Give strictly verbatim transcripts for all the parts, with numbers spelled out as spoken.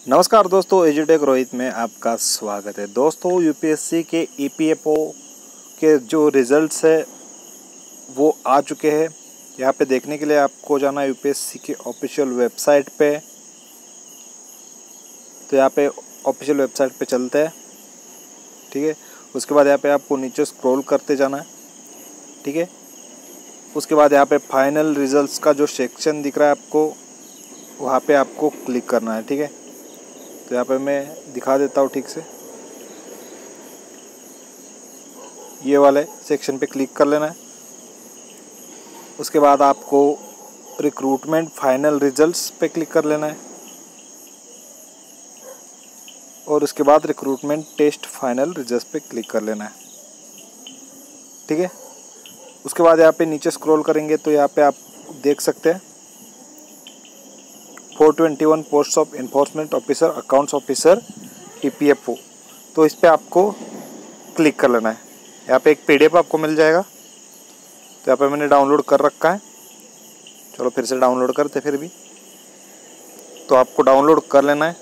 नमस्कार दोस्तों, एजुटेक रोहित में आपका स्वागत है। दोस्तों, यूपीएससी के ईपीएफओ के जो रिज़ल्ट्स है वो आ चुके हैं। यहाँ पे देखने के लिए आपको जाना है यूपीएससी के ऑफिशियल वेबसाइट पे। तो यहाँ पे ऑफिशियल वेबसाइट पे चलते हैं, ठीक है। उसके बाद यहाँ पे आपको नीचे स्क्रॉल करते जाना है, ठीक है। उसके बाद यहाँ पे फाइनल रिजल्ट्स का जो सेक्शन दिख रहा है आपको, वहाँ पे आपको क्लिक करना है, ठीक है। तो यहाँ पे मैं दिखा देता हूँ ठीक से। ये वाले सेक्शन पे क्लिक कर लेना है। उसके बाद आपको रिक्रूटमेंट फाइनल रिजल्ट्स पे क्लिक कर लेना है और उसके बाद रिक्रूटमेंट टेस्ट फाइनल रिजल्ट्स पे क्लिक कर लेना है, ठीक है। उसके बाद यहाँ पे नीचे स्क्रॉल करेंगे तो यहाँ पे आप देख सकते हैं four twenty one post of enforcement officer accounts officer EPFO. तो इस पर आपको क्लिक कर लेना है। यहाँ पे एक पीडीएफ आपको मिल जाएगा। तो यहाँ पे मैंने डाउनलोड कर रखा है। चलो फिर से डाउनलोड करते फिर भी। तो आपको डाउनलोड कर लेना है।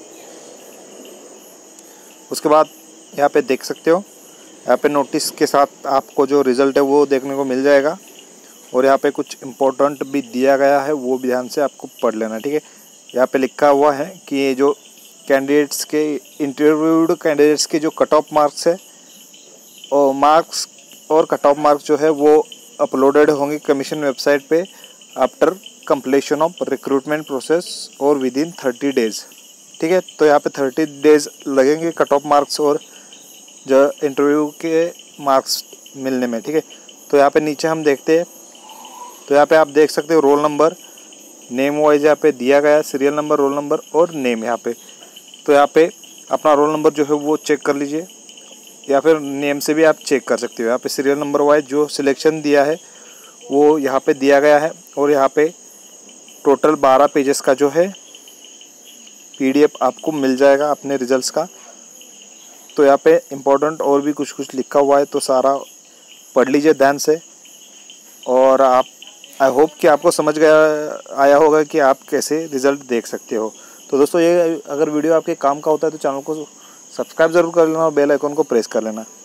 उसके बाद यहाँ पे देख सकते हो, यहाँ पे नोटिस के साथ आपको जो रिज़ल्ट है वो देखने को मिल जाएगा और यहाँ पे कुछ इम्पोर्टेंट भी दिया गया है, वो भी ध्यान से आपको पढ़ लेना, ठीक है। यहाँ पे लिखा हुआ है कि ये जो कैंडिडेट्स के इंटरव्यूड कैंडिडेट्स के जो कट ऑफ मार्क्स है और मार्क्स और कट ऑफ मार्क्स जो है वो अपलोडेड होंगे कमीशन वेबसाइट पे after completion of recruitment process और विद इन थर्टी डेज़, ठीक है। तो यहाँ पे थर्टी डेज़ लगेंगे कट ऑफ मार्क्स और जो इंटरव्यू के मार्क्स मिलने में, ठीक है। तो यहाँ पे नीचे हम देखते हैं, तो यहाँ पे आप देख सकते हो रोल नंबर, नेम वाइज यहाँ पे दिया गया है, सीरियल नंबर, रोल नंबर और नेम यहाँ पे। तो यहाँ पे अपना रोल नंबर जो है वो चेक कर लीजिए या फिर नेम से भी आप चेक कर सकते हो। यहाँ पे सीरियल नंबर वाइज जो सिलेक्शन दिया है वो यहाँ पे दिया गया है और यहाँ पे टोटल बारह पेजेस का जो है पीडीएफ आपको मिल जाएगा अपने रिजल्ट्स का। तो यहाँ पे इम्पोर्टेंट और भी कुछ कुछ लिखा हुआ है, तो सारा पढ़ लीजिए ध्यान से। और आप आई होप कि आपको समझ गया आया होगा कि आप कैसे रिज़ल्ट देख सकते हो। तो दोस्तों, ये अगर वीडियो आपके काम का होता है तो चैनल को सब्सक्राइब ज़रूर कर लेना और बेल आइकन को प्रेस कर लेना।